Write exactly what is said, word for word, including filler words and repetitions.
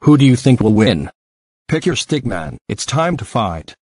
Who do you think will win? Pick your stickman. It's time to fight.